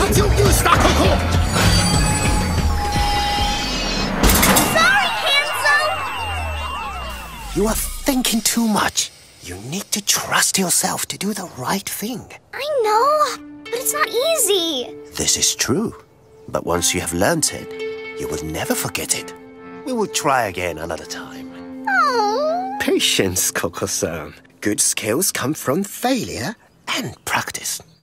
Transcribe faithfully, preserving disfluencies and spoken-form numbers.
Don't you use that, Koko! Sorry, handsome! You are thinking too much. You need to trust yourself to do the right thing. I know, but it's not easy. This is true. But once you have learnt it, you will never forget it. We will try again another time. Oh. Patience, Koko-san. Good skills come from failure and practice.